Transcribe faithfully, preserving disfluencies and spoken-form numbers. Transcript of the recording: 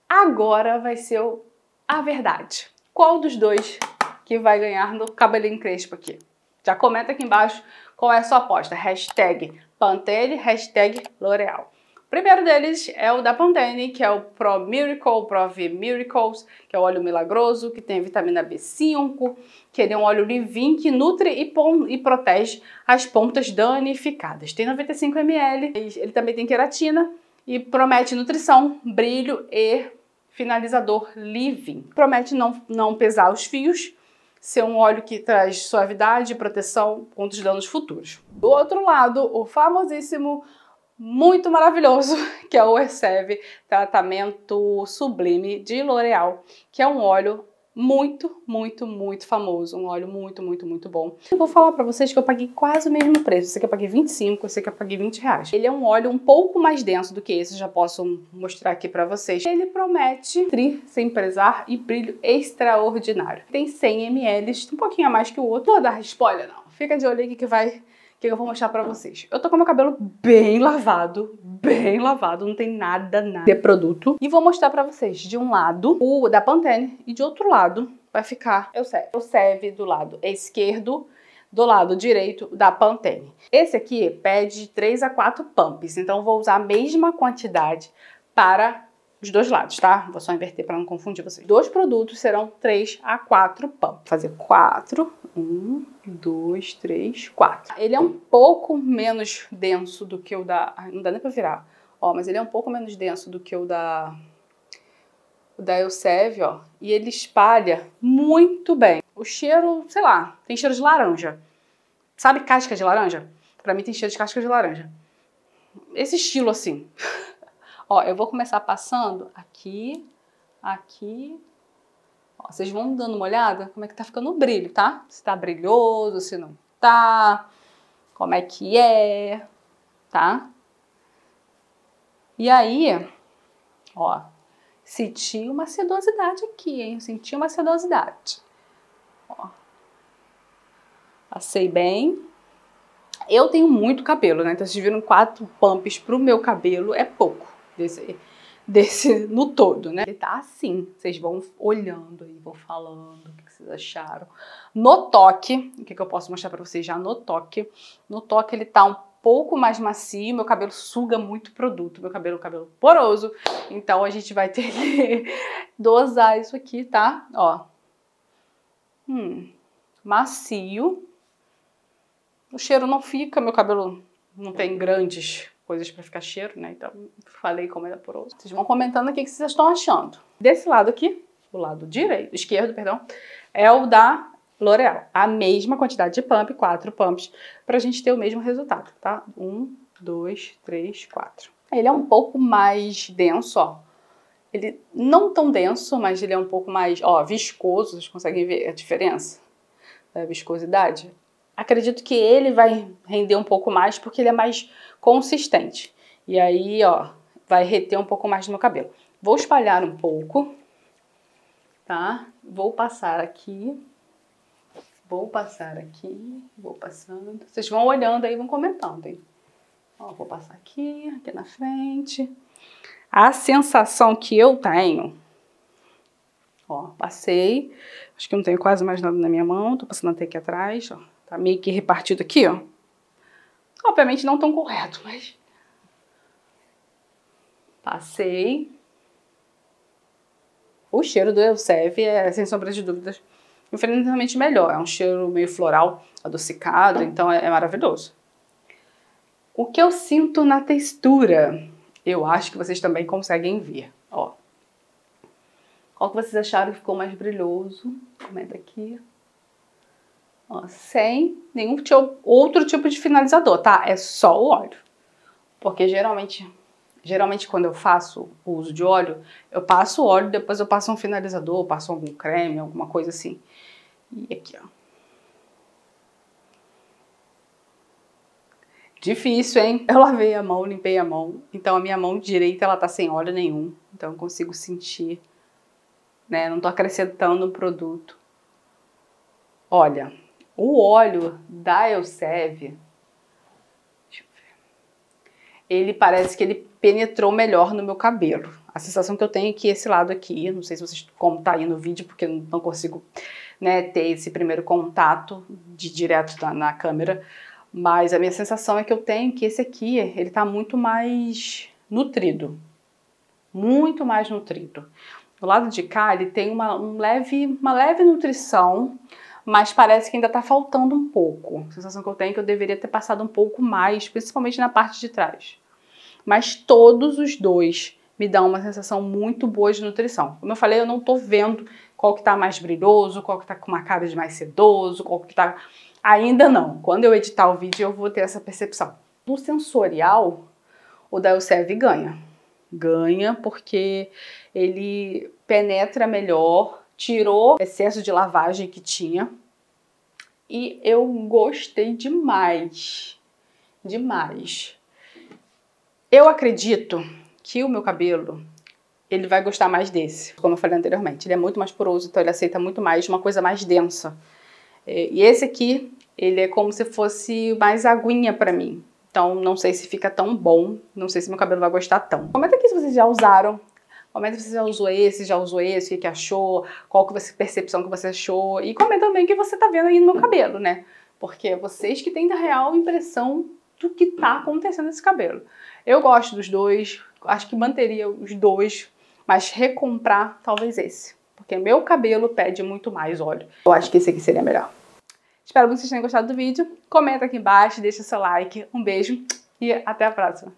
Agora vai ser o, a verdade. Qual dos dois que vai ganhar no cabelinho crespo aqui? Já comenta aqui embaixo qual é a sua aposta. Hashtag Pantene, hashtag L'Oreal. O primeiro deles é o da Pantene, que é o Pro Miracle, Pro V Miracles, que é o óleo milagroso, que tem vitamina B cinco, que ele é um óleo leave-in que nutre e, e protege as pontas danificadas. Tem noventa e cinco mililitros, ele também tem queratina e promete nutrição, brilho e finalizador leave-in. Promete não, não pesar os fios, ser um óleo que traz suavidade e proteção contra os danos futuros. Do outro lado, o famosíssimo, muito maravilhoso, que é o Elseve Tratamento Sublime de L'Oreal, que é um óleo muito, muito, muito famoso, um óleo muito, muito, muito bom. Eu vou falar pra vocês que eu paguei quase o mesmo preço. Esse aqui eu paguei vinte e cinco, esse aqui eu paguei vinte reais. Ele é um óleo um pouco mais denso do que esse, já posso mostrar aqui pra vocês. Ele promete nutrir sem pesar e brilho extraordinário. Tem cem mililitros, um pouquinho a mais que o outro. Não vou dar spoiler não, fica de olho aí que vai... que eu vou mostrar pra vocês. Eu tô com meu cabelo bem lavado, bem lavado, não tem nada, nada de produto. E vou mostrar pra vocês, de um lado, o da Pantene, e de outro lado vai ficar o Elseve. O Elseve do lado esquerdo, do lado direito da Pantene. Esse aqui pede três a quatro pumps, então vou usar a mesma quantidade para os dois lados, tá? Vou só inverter para não confundir vocês. Dois produtos serão três a quatro pumps. Vou fazer quatro. um, dois, três, quatro. Ele é um pouco menos denso do que o da... Ai, não dá nem pra virar. Ó, mas ele é um pouco menos denso do que o da... O da Elseve, ó. E ele espalha muito bem. O cheiro, sei lá, tem cheiro de laranja. Sabe casca de laranja? Pra mim tem cheiro de casca de laranja. Esse estilo assim. Ó, eu vou começar passando aqui, aqui. Ó, vocês vão dando uma olhada como é que tá ficando o brilho, tá? Se tá brilhoso, se não tá, como é que é, tá? E aí, ó, senti uma sedosidade aqui, hein? Senti uma sedosidade. Ó, passei bem. Eu tenho muito cabelo, né? Então vocês viram quatro pumps pro meu cabelo, é pouco. Desse, desse no todo, né? Ele tá assim, vocês vão olhando aí, vão falando o que vocês acharam. No toque, o que, que eu posso mostrar pra vocês já no toque? No toque ele tá um pouco mais macio, meu cabelo suga muito produto, meu cabelo é um cabelo poroso, então a gente vai ter que dosar isso aqui, tá? Ó, hum, macio, o cheiro não fica, meu cabelo não tem grandes coisas pra ficar cheiro, né? Então, falei como era poroso. Vocês vão comentando aqui o que vocês estão achando. Desse lado aqui, o lado direito, esquerdo, perdão, é o da L'Oreal. A mesma quantidade de pump, quatro pumps, pra gente ter o mesmo resultado, tá? Um, dois, três, quatro. Ele é um pouco mais denso, ó. Ele não tão denso, mas ele é um pouco mais, ó, viscoso. Vocês conseguem ver a diferença da viscosidade? Acredito que ele vai render um pouco mais porque ele é mais consistente. E aí, ó, vai reter um pouco mais do meu cabelo. Vou espalhar um pouco, tá? Vou passar aqui. Vou passar aqui. Vou passando. Vocês vão olhando aí e vão comentando, hein? Ó, vou passar aqui, aqui na frente. A sensação que eu tenho... Ó, passei. Acho que eu não tenho quase mais nada na minha mão. Tô passando até aqui atrás, ó. Tá meio que repartido aqui, ó. Obviamente não tão correto, mas... Passei. O cheiro do Elseve é, sem sombra de dúvidas, infinitamente melhor. É um cheiro meio floral, adocicado, então é, é maravilhoso. O que eu sinto na textura, eu acho que vocês também conseguem ver, ó. Qual que vocês acharam que ficou mais brilhoso? Comenta aqui. Ó, sem nenhum outro tipo de finalizador, tá? É só o óleo. Porque geralmente, geralmente quando eu faço o uso de óleo, eu passo o óleo, depois eu passo um finalizador, passo algum creme, alguma coisa assim. E aqui, ó. Difícil, hein? Eu lavei a mão, limpei a mão, então a minha mão direita, ela tá sem óleo nenhum. Então eu consigo sentir, né? Não tô acrescentando o produto. Olha... O óleo da Elseve, deixa eu ver, ele parece que ele penetrou melhor no meu cabelo. A sensação que eu tenho é que esse lado aqui, não sei se vocês como tá aí no vídeo, porque eu não consigo, né, ter esse primeiro contato de direto na, na câmera, mas a minha sensação é que eu tenho que esse aqui, ele tá muito mais nutrido, muito mais nutrido. Do lado de cá, ele tem uma, um leve, uma leve nutrição, mas parece que ainda tá faltando um pouco. A sensação que eu tenho é que eu deveria ter passado um pouco mais, principalmente na parte de trás. Mas todos os dois me dão uma sensação muito boa de nutrição. Como eu falei, eu não tô vendo qual que tá mais brilhoso, qual que tá com uma cara de mais sedoso, qual que tá... Ainda não. Quando eu editar o vídeo, eu vou ter essa percepção. No sensorial, o da Elseve ganha. Ganha porque ele penetra melhor, tirou o excesso de lavagem que tinha. E eu gostei demais. Demais. Eu acredito que o meu cabelo, ele vai gostar mais desse, como eu falei anteriormente. Ele é muito mais poroso, então ele aceita muito mais uma coisa mais densa. E esse aqui, ele é como se fosse mais aguinha pra mim. Então não sei se fica tão bom, não sei se meu cabelo vai gostar tão. Comenta aqui se vocês já usaram. Comenta se você já usou esse, já usou esse, o que, que achou, qual que você, percepção que você achou. E comenta também o que você tá vendo aí no meu cabelo, né? Porque vocês que têm a real impressão do que tá acontecendo nesse cabelo. Eu gosto dos dois, acho que manteria os dois, mas recomprar talvez esse. Porque meu cabelo pede muito mais óleo. Eu acho que esse aqui seria melhor. Espero que vocês tenham gostado do vídeo. Comenta aqui embaixo, deixa seu like. Um beijo e até a próxima.